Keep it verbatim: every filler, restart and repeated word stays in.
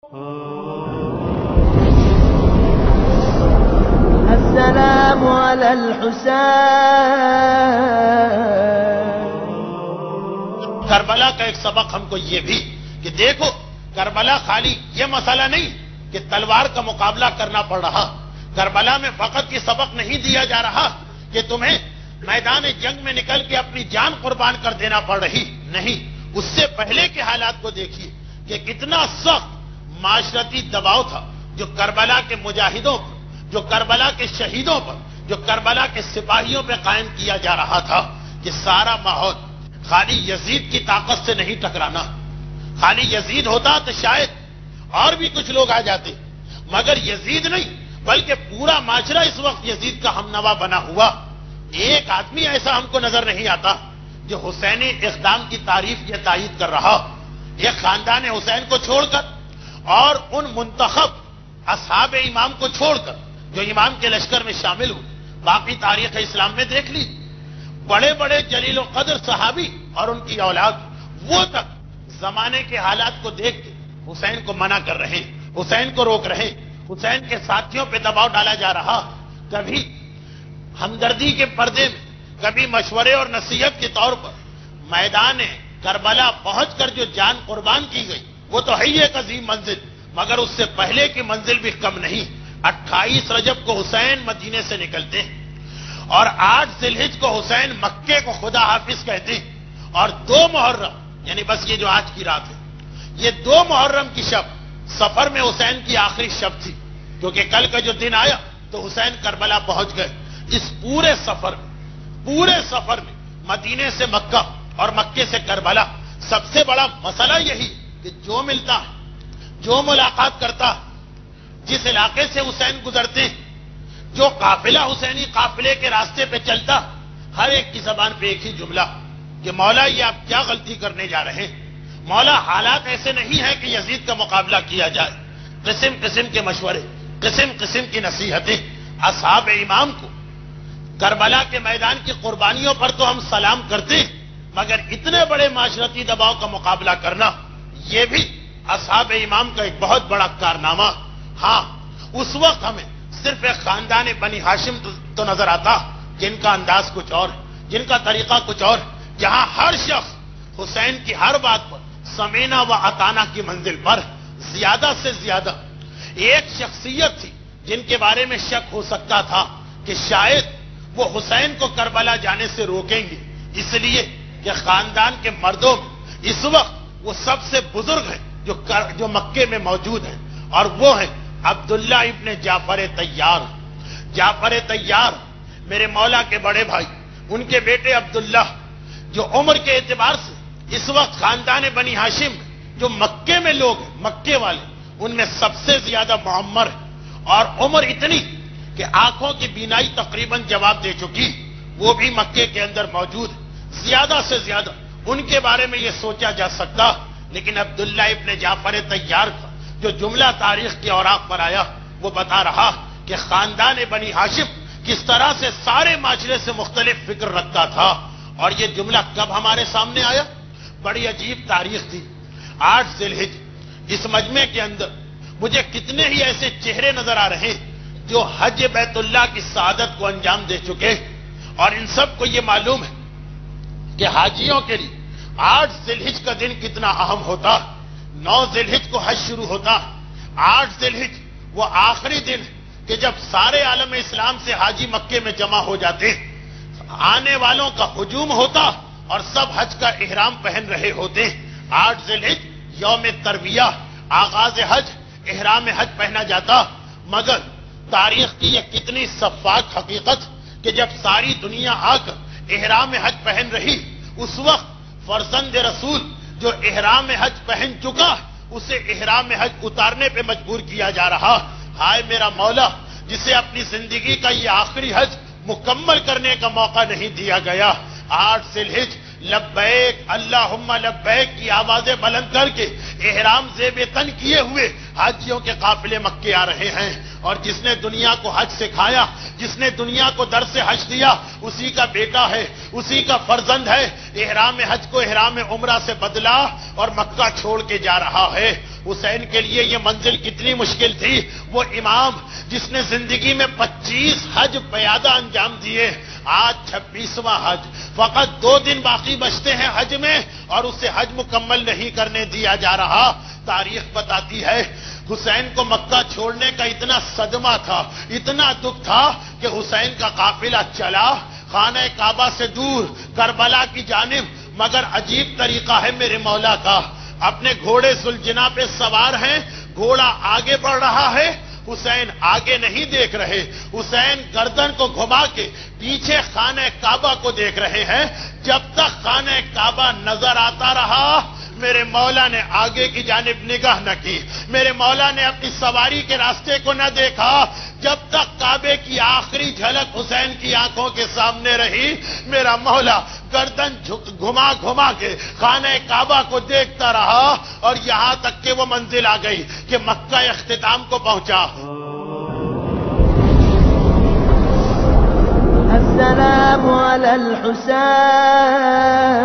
السلام على الحسين۔ کربلا کا ایک سبق ہم کو یہ بھی کہ دیکھو کربلا خالی یہ مسئلہ نہیں کہ تلوار کا مقابلہ کرنا پڑ رہا، کربلا میں فقط یہ سبق نہیں دیا جا رہا کہ تمہیں میدان جنگ میں نکل کے اپنی جان قربان کر دینا پڑ رہی، نہیں، اس سے پہلے کے حالات کو دیکھیے کہ کتنا سخت معاشرتی دباؤ تھا جو کربلا کے مجاہدوں پر، جو کربلا کے شہیدوں پر، جو کربلا کے سپاہیوں پہ قائم کیا جا رہا تھا کہ سارا ماحول خالی یزید کی طاقت سے نہیں ٹکرانا، خالی یزید ہوتا تو شاید اور بھی کچھ لوگ آ جاتے، مگر یزید نہیں بلکہ پورا معاشرہ اس وقت یزید کا ہمنوا بنا ہوا۔ ایک آدمی ایسا ہم کو نظر نہیں آتا جو حسینی اقدام کی تعریف یا تائید کر رہا، یہ خاندان حسین کو چھوڑ کر اور ان منتخب اصحاب امام کو چھوڑ کر جو امام کے لشکر میں شامل ہو، باقی تاریخ اسلام میں دیکھ لی، بڑے بڑے جلیل و قدر صحابی اور ان کی اولاد وہ تک زمانے کے حالات کو دیکھ کے حسین کو منع کر رہے ہیں، حسین کو روک رہے ہیں، حسین کے ساتھیوں پہ دباؤ ڈالا جا رہا، کبھی ہمدردی کے پردے میں، کبھی مشورے اور نصیحت کے طور پر میدان کربلا پہنچ کر جو جان قربان کی گئی وہ تو ہے ہی ایک عظیم منزل، مگر اس سے پہلے کی منزل بھی کم نہیں۔ اٹھائیس رجب کو حسین مدینے سے نکلتے ہیں اور آٹھ ذی الحجہ کو حسین مکے کو خدا حافظ کہتے ہیں، اور دو محرم یعنی بس یہ جو آج کی رات ہے، یہ دو محرم کی شب سفر میں حسین کی آخری شب تھی، کیونکہ کل کا جو دن آیا تو حسین کربلا پہنچ گئے۔ اس پورے سفر میں پورے سفر میں مدینے سے مکہ اور مکے سے کربلا سب سے بڑا مسئلہ یہی کہ جو ملتا ہے، جو ملاقات کرتا ہے، جس علاقے سے حسین گزرتے ہیں، جو قافلہ حسینی قافلے کے راستے پہ چلتا، ہر ایک کی زبان پہ ایک ہی جملہ کہ مولا یہ آپ کیا غلطی کرنے جا رہے ہیں، مولا حالات ایسے نہیں ہیں کہ یزید کا مقابلہ کیا جائے۔ قسم قسم کے مشورے، قسم قسم کی نصیحتیں اصحاب امام کو۔ کربلا کے میدان کی قربانیوں پر تو ہم سلام کرتے ہیں، مگر اتنے بڑے معاشرتی دباؤ کا مقابلہ کرنا یہ بھی اصحاب امام کا ایک بہت بڑا کارنامہ۔ ہاں، اس وقت ہمیں صرف ایک خاندان بنی ہاشم تو نظر آتا جن کا انداز کچھ اور، جن کا طریقہ کچھ اور، جہاں ہر شخص حسین کی ہر بات پر سمینا و اطانا کی منزل پر زیادہ سے زیادہ ایک شخصیت تھی جن کے بارے میں شک ہو سکتا تھا کہ شاید وہ حسین کو کربلا جانے سے روکیں گے، اس لیے کہ خاندان کے مردوں میں اس وقت وہ سب سے بزرگ ہیں جو جو مکے میں موجود ہیں، اور وہ ہیں عبداللہ ابن جعفر طیار۔ جعفر طیار میرے مولا کے بڑے بھائی، ان کے بیٹے عبداللہ جو عمر کے اعتبار سے اس وقت خاندان بنی ہاشم جو مکے میں لوگ ہیں، مکے والے، ان میں سب سے زیادہ معمر ہے، اور عمر اتنی کہ آنکھوں کی بینائی تقریباً جواب دے چکی، وہ بھی مکے کے اندر موجود ہے۔ زیادہ سے زیادہ ان کے بارے میں یہ سوچا جا سکتا، لیکن عبداللہ ابن جعفر طیار کا جو جملہ تاریخ کے اوراق پر آیا وہ بتا رہا کہ خاندان بنی ہاشم کس طرح سے سارے معاشرے سے مختلف فکر رکھتا تھا، اور یہ جملہ کب ہمارے سامنے آیا؟ بڑی عجیب تاریخ تھی، آٹھ ذی الحجہ۔ اس مجمع کے اندر مجھے کتنے ہی ایسے چہرے نظر آ رہے ہیں جو حج بیت اللہ کی سعادت کو انجام دے چکے، اور ان سب کو یہ معلوم ہے کہ حاجیوں کے لیے آٹھ ذی الحجہ کا دن کتنا اہم ہوتا۔ نو ذی الحجہ کو حج شروع ہوتا، آٹھ ذی الحجہ وہ آخری دن کہ جب سارے عالم اسلام سے حاجی مکے میں جمع ہو جاتے، آنے والوں کا ہجوم ہوتا اور سب حج کا احرام پہن رہے ہوتے۔ آٹھ ذی الحجہ یوم ترویہ، آغاز حج، احرام حج پہنا جاتا، مگر تاریخ کی یہ کتنی شفاف حقیقت کہ جب ساری دنیا آ کر احرام حج پہن رہی، اس وقت فرزند رسول جو احرام حج پہن چکا اسے احرام حج اتارنے پہ مجبور کیا جا رہا۔ ہائے میرا مولا، جسے اپنی زندگی کا یہ آخری حج مکمل کرنے کا موقع نہیں دیا گیا۔ آٹھ ذی الحجہ لبیک اللہم لبیک کی آوازیں بلند کر کے احرام زیب تن کیے ہوئے حاجیوں کے قافلے مکے آ رہے ہیں، اور جس نے دنیا کو حج سکھایا، جس نے دنیا کو درس حج دیا، اسی کا بیٹا ہے، اسی کا فرزند ہے، احرام حج کو احرام عمرہ سے بدلا اور مکہ چھوڑ کے جا رہا ہے۔ حسین کے لیے یہ منزل کتنی مشکل تھی. وہ امام جس نے زندگی میں پچیس حج پیادہ انجام دیے، آج چھبیسواں حج، فقط دو دن باقی بچتے ہیں حج میں اور اسے حج مکمل نہیں کرنے دیا جا رہا. تاریخ بتاتی ہے حسین کو مکہ چھوڑنے کا اتنا صدمہ تھا، اتنا دکھ تھا کہ حسین کا قافلہ چلا خانہ کعبہ سے دور کربلا کی جانب. مگر عجیب طریقہ ہے میرے مولا کا، اپنے گھوڑے ذوالجناح پہ سوار ہیں، گھوڑا آگے بڑھ رہا ہے، حسین آگے نہیں دیکھ رہے. حسین گردن کو گھما کے پیچھے خانہ کعبہ کو دیکھ رہے ہیں. جب تک خانہ کعبہ نظر آتا رہا میرے مولا نے آگے کی جانب نگاہ نہ کی، میرے مولا نے اپنی سواری کے راستے کو نہ دیکھا. جب تک کعبے کی آخری جھلک حسین کی آنکھوں کے سامنے رہی میرا مولا گردن گھما گھما کے خانہ کعبہ کو دیکھتا رہا اور یہاں تک کہ وہ منزل آ گئی کہ مکہ اختتام کو پہنچا. السلام علی الحسین